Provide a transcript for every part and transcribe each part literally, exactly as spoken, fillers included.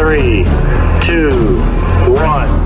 three, two, one.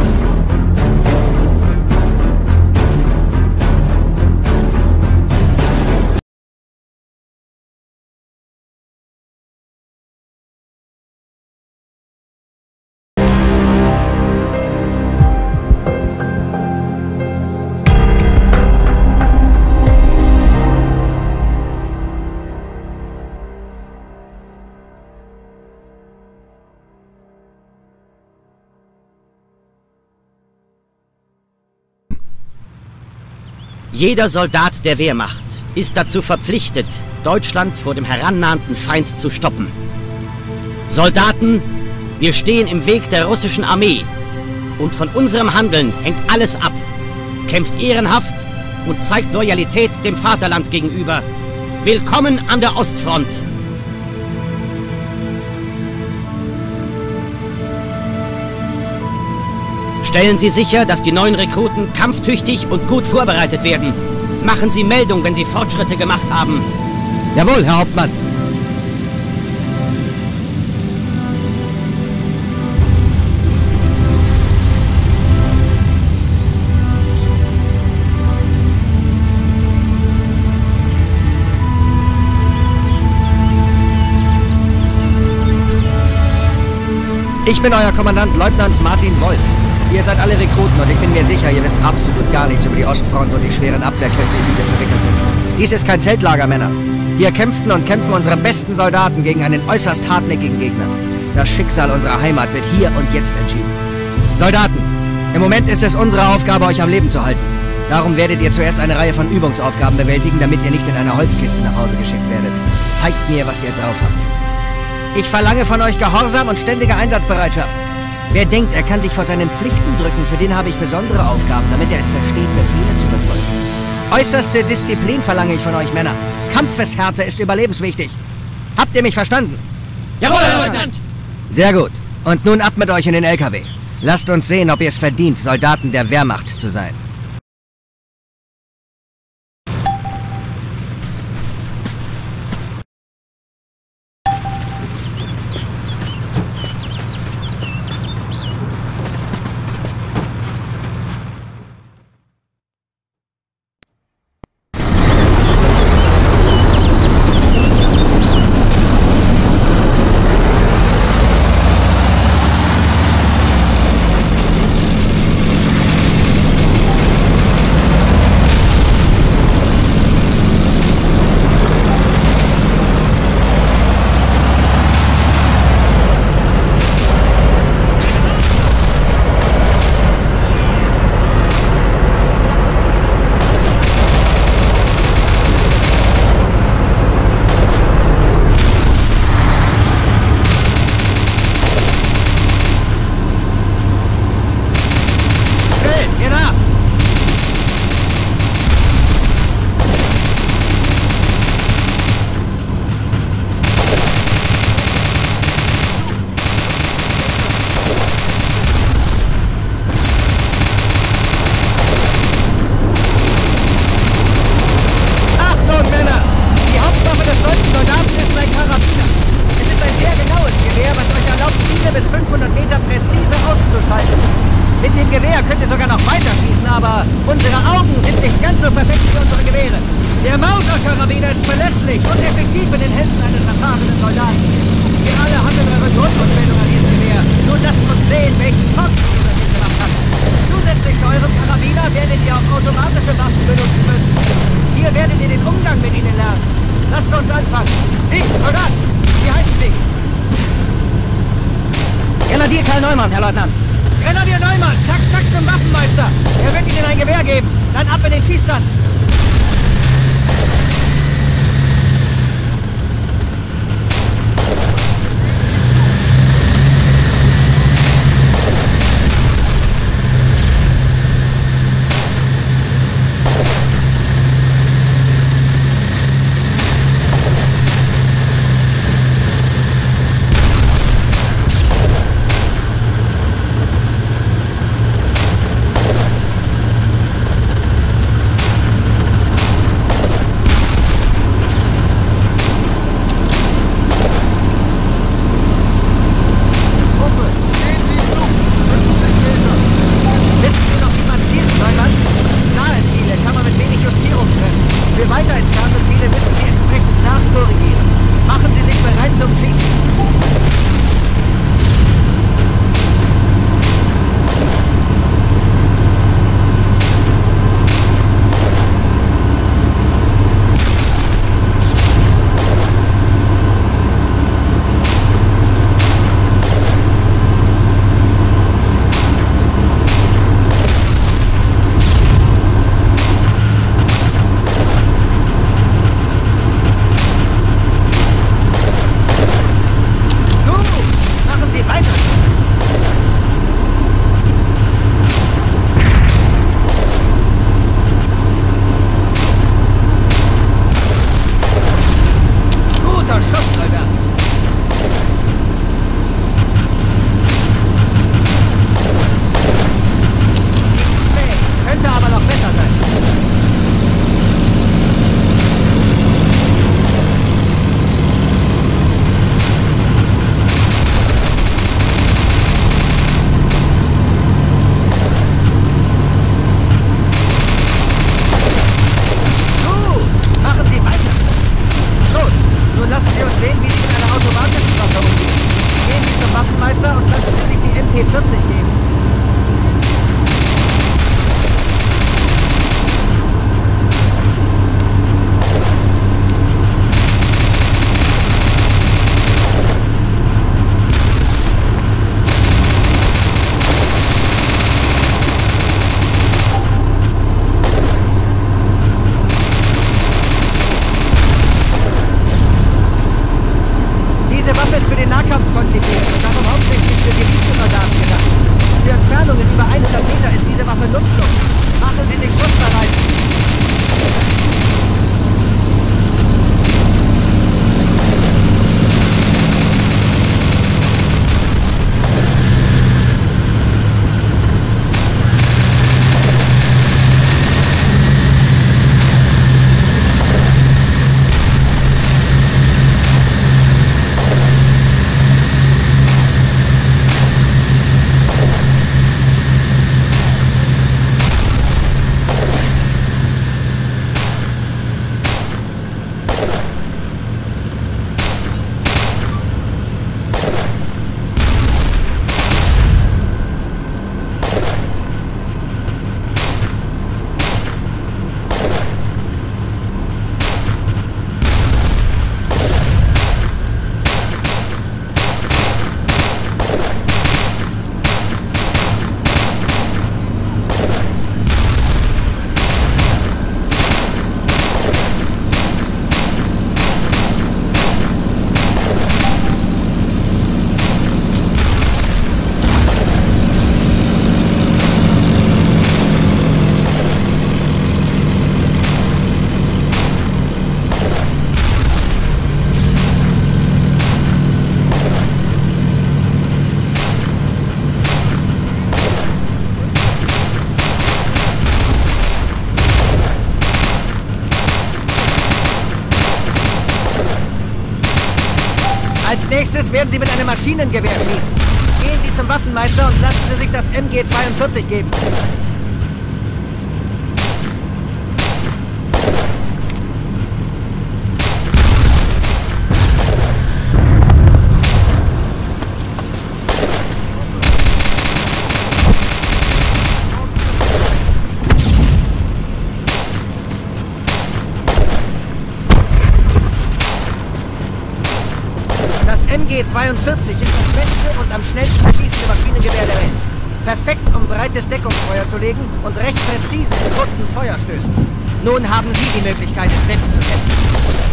Jeder Soldat der Wehrmacht ist dazu verpflichtet, Deutschland vor dem herannahenden Feind zu stoppen. Soldaten, wir stehen im Weg der russischen Armee und von unserem Handeln hängt alles ab. Kämpft ehrenhaft und zeigt Loyalität dem Vaterland gegenüber. Willkommen an der Ostfront! Stellen Sie sicher, dass die neuen Rekruten kampftüchtig und gut vorbereitet werden. Machen Sie Meldung, wenn Sie Fortschritte gemacht haben. Jawohl, Herr Hauptmann. Ich bin euer Kommandant, Leutnant Martin Wolf. Ihr seid alle Rekruten und ich bin mir sicher, ihr wisst absolut gar nichts über die Ostfront und die schweren Abwehrkämpfe, in die wir verwickelt sind. Dies ist kein Zeltlager, Männer. Hier kämpften und kämpfen unsere besten Soldaten gegen einen äußerst hartnäckigen Gegner. Das Schicksal unserer Heimat wird hier und jetzt entschieden. Soldaten, im Moment ist es unsere Aufgabe, euch am Leben zu halten. Darum werdet ihr zuerst eine Reihe von Übungsaufgaben bewältigen, damit ihr nicht in einer Holzkiste nach Hause geschickt werdet. Zeigt mir, was ihr drauf habt. Ich verlange von euch Gehorsam und ständige Einsatzbereitschaft. Wer denkt, er kann sich vor seinen Pflichten drücken, für den habe ich besondere Aufgaben, damit er es versteht, Befehle zu befolgen. Äußerste Disziplin verlange ich von euch, Männer. Kampfeshärte ist überlebenswichtig. Habt ihr mich verstanden? Jawohl, Herr Leutnant! Sehr gut. Und nun ab mit euch in den L K W. Lasst uns sehen, ob ihr es verdient, Soldaten der Wehrmacht zu sein. Herr Leutnant! Grenadier Neumann! Zack, zack zum Waffenmeister! Er wird Ihnen ein Gewehr geben! Dann ab in den Schießstand! P vierzig geben. Diese Waffe ist für den Nahkampf konzipiert und darum hauptsächlich für Gewichtsoldaten gedacht. Für Entfernungen über hundert Meter ist diese Waffe nutzlos. Machen Sie sich schussbereit. Als nächstes werden Sie mit einem Maschinengewehr schießen. Gehen Sie zum Waffenmeister und lassen Sie sich das M G zweiundvierzig geben. Das M G zweiundvierzig ist das beste und am schnellsten schießende Maschinengewehr der Welt. Perfekt, um breites Deckungsfeuer zu legen und recht präzise in kurzen Feuerstößen. Nun haben Sie die Möglichkeit, es selbst zu testen.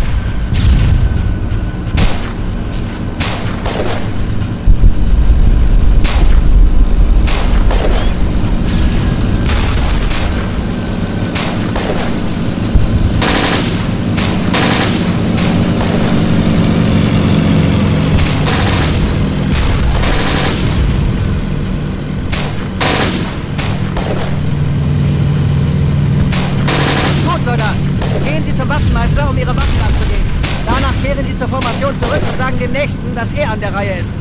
Gehen Sie zum Waffenmeister, um Ihre Waffen abzugeben. Danach kehren Sie zur Formation zurück und sagen dem Nächsten, dass er an der Reihe ist.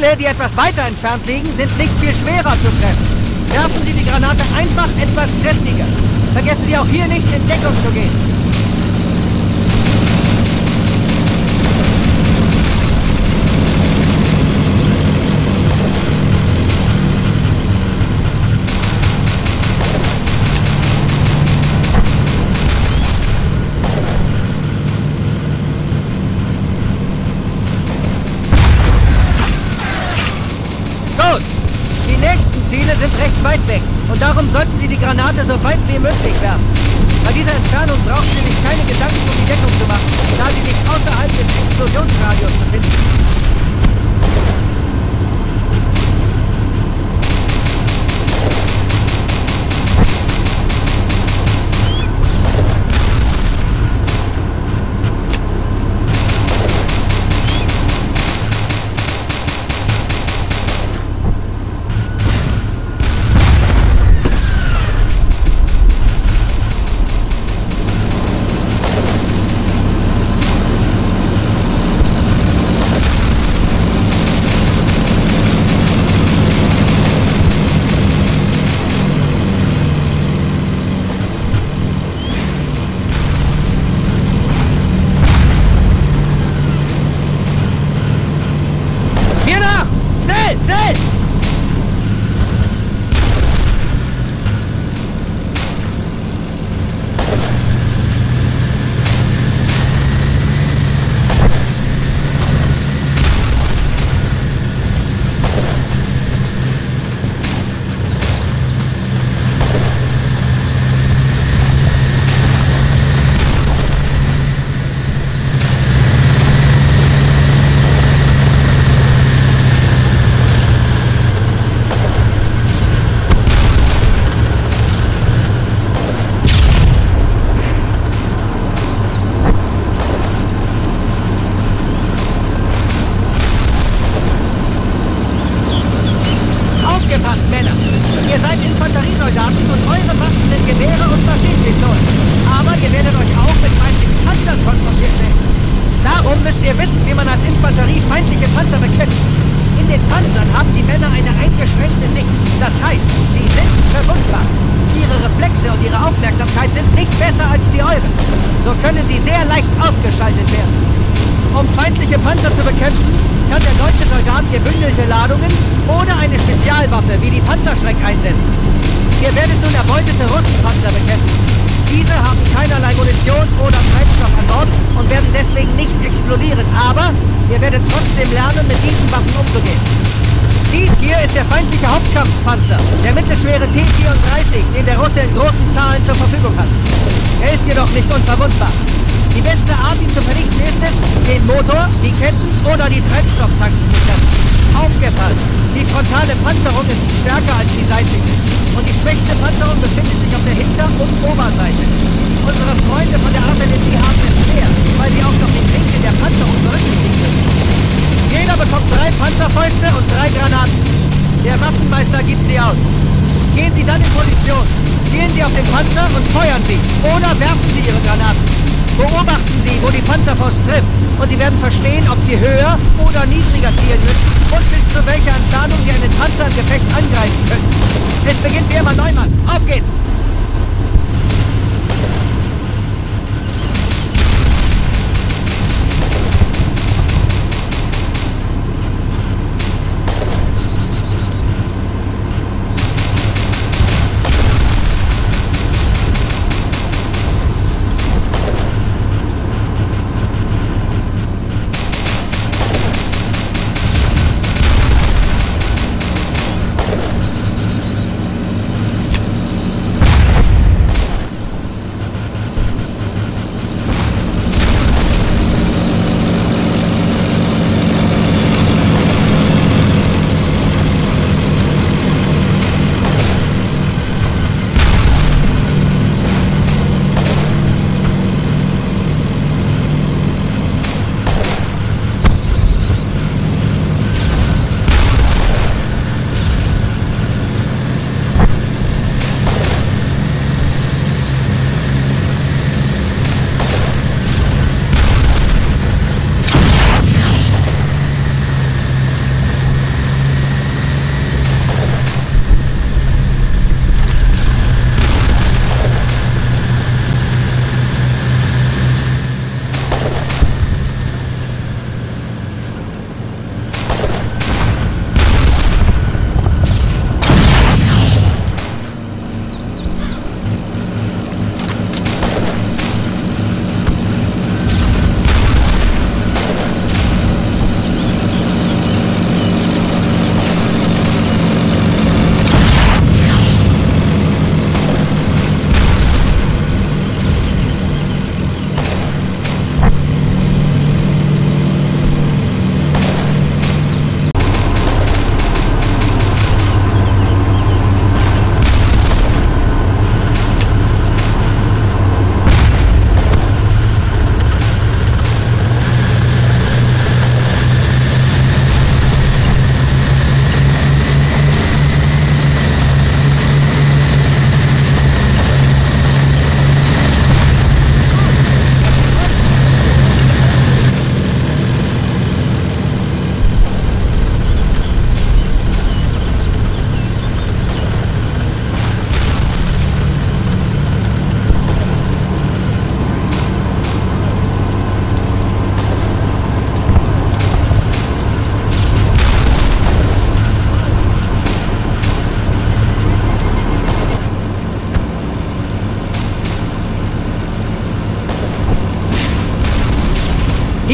Ziele, die etwas weiter entfernt liegen, sind nicht viel schwerer zu treffen. Werfen Sie die Granate einfach etwas kräftiger. Vergessen Sie auch hier nicht, in Deckung zu gehen. Ziele sind recht weit weg und darum sollten Sie die Granate so weit wie möglich werfen. Bei dieser Entfernung brauchen Sie sich keine Gedanken um die Deckung zu machen, da Sie sich außerhalb des Explosionsradius befinden.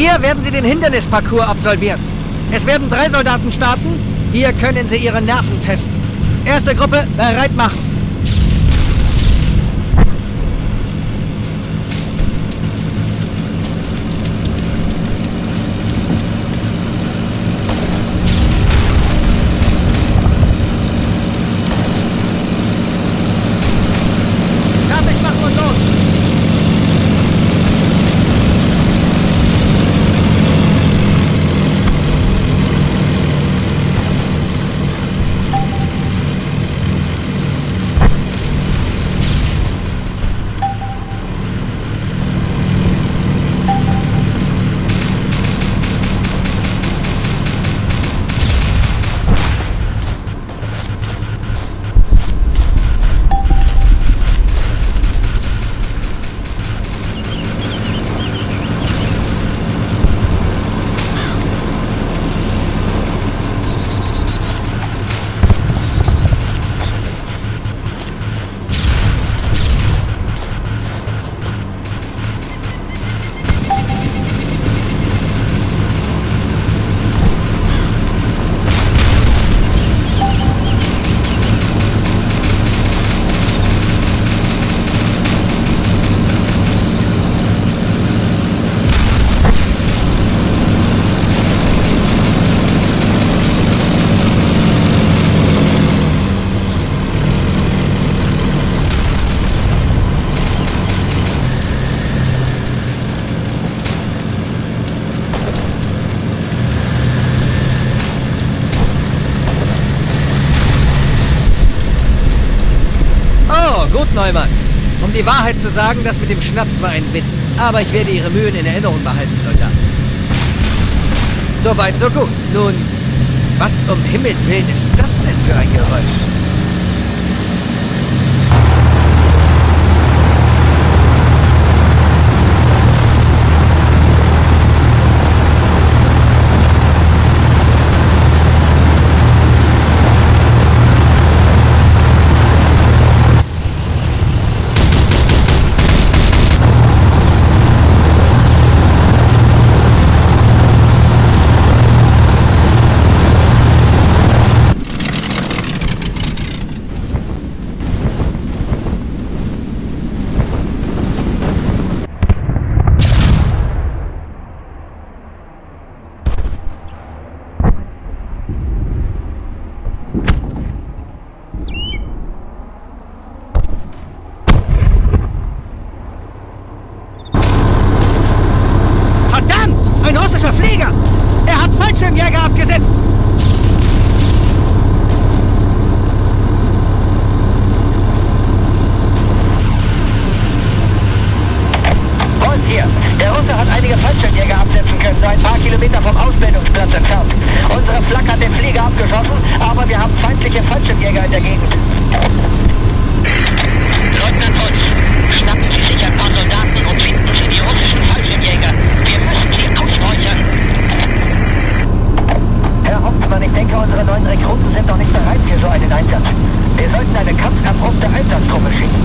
Hier werden Sie den Hindernisparcours absolvieren. Es werden drei Soldaten starten. Hier können Sie Ihre Nerven testen. Erste Gruppe, bereit machen. Fertig machen und los. Gut, Neumann. Um die Wahrheit zu sagen, das mit dem Schnaps war ein Witz. Aber ich werde Ihre Mühen in Erinnerung behalten, Soldat. Soweit, so gut. Nun, was um Himmels Willen ist das denn für ein Geräusch? Flieger! Er hat Fallschirmjäger abgesetzt! Wolf hier. Der Russe hat einige Fallschirmjäger absetzen können, so ein paar Kilometer vom Ausbildungsplatz entfernt. Unsere Flak hat den Flieger abgeschossen, aber wir haben feindliche Fallschirmjäger in der Gegend. Leutnant Wolf, schnappen Sie sich ein paar Soldaten und finden Sie die russischen Fallschirmjäger. Wir müssen sie ausräuchern. Herr Hauptmann, ich denke, unsere neuen Rekruten sind noch nicht bereit für so einen Einsatz. Wir sollten eine kampferprobte Einsatzgruppe schicken.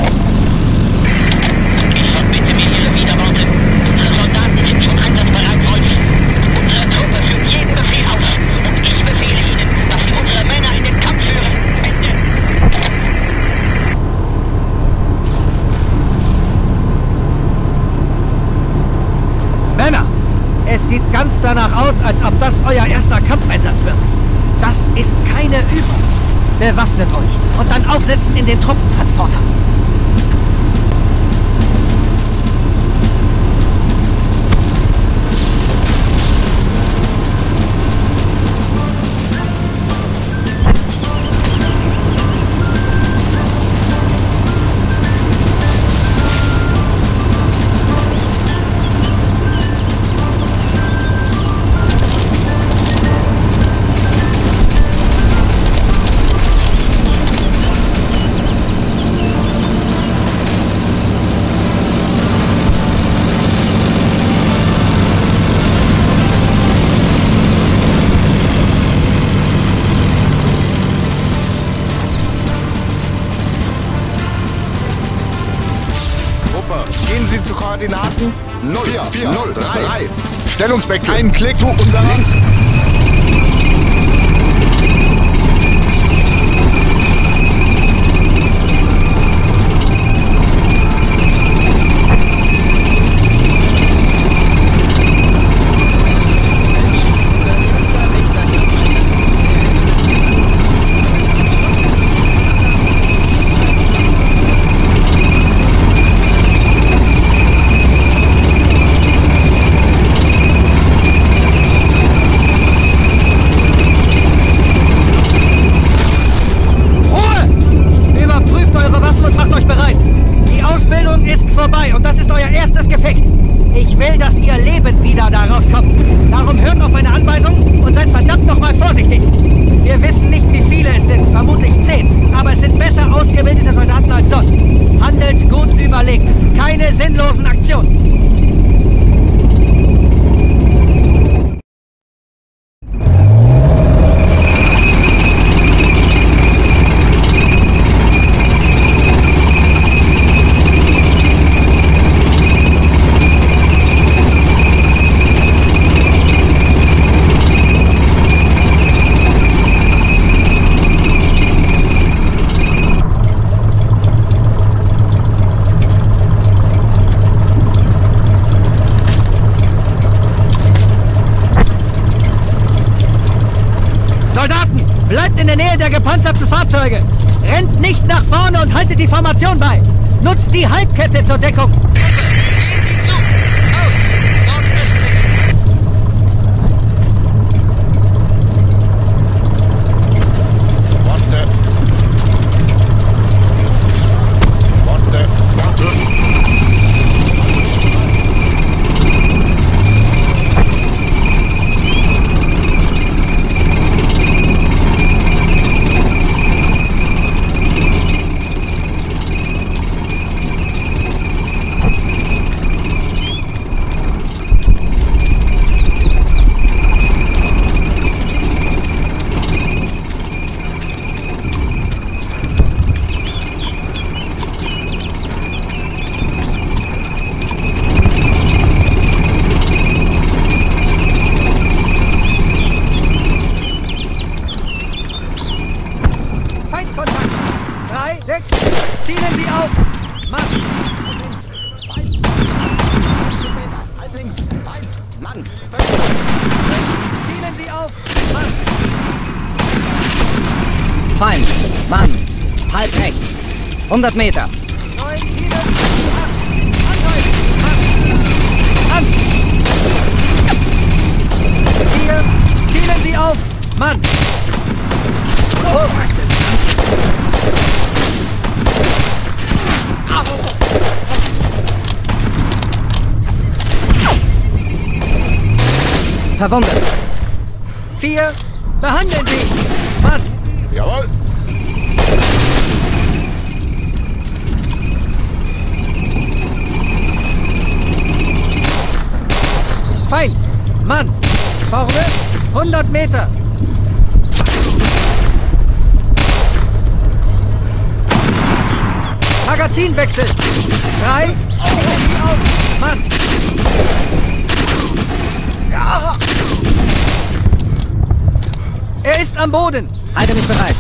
Ich verbitte mir Ihre Widerworte. Unsere Soldaten sind schon einsatzbereit, Wolf. Unsere Truppe führt jeden Befehl aus. Und ich befehle Ihnen, dass Sie unsere Männer in den Kampf führen. Ende. Männer! Es sieht ganz danach aus, als ob das euer erster Kampfeinsatz wird. Das ist keine Übung. Bewaffnet euch und dann aufsetzen in den Truppentransporter. Gehen Sie zu Koordinaten null vier vier null drei. Stellungswechsel. Ein Klick zu unserem links. Rennt nicht nach vorne und haltet die Formation bei. Nutzt die Halbkette zur Deckung. Gruppe, gehen Sie zu. Aus. Nordöstlich. Warte. Warte. Warte. Zielen Sie auf! Mann! Links! Halblinks! Mann! Zielen Sie auf! Mann! Feind! Mann! Halb rechts! hundert Meter! neun, sieben, acht! Angreifen! Mann! An! vier! Zielen Sie auf! Mann! Oh. Verwundet! Vier! Behandeln Sie! Mann! Jawohl! Feind! Mann! Vorne! hundert Meter! Magazinwechsel! Drei! Sie auf! Mann! Ja. Er ist am Boden! Halte mich bereit!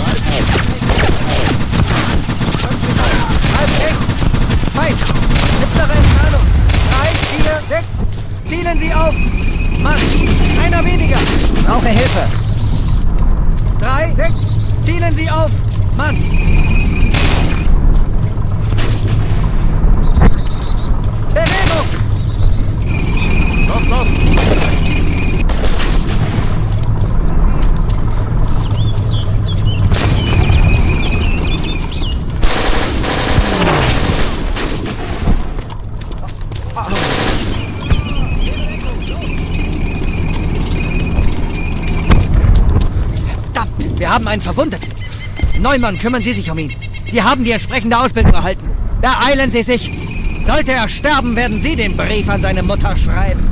Halb rechts! Feind! Mittlere Entfernung! Drei, vier, sechs! Zielen Sie auf! Mann! Einer weniger! Brauche Hilfe! Drei, sechs! Zielen Sie auf! Mann! Bewegung! Los, los! Verdammt! Wir haben einen Verwundeten! Neumann, kümmern Sie sich um ihn! Sie haben die entsprechende Ausbildung erhalten! Beeilen Sie sich! Sollte er sterben, werden Sie den Brief an seine Mutter schreiben.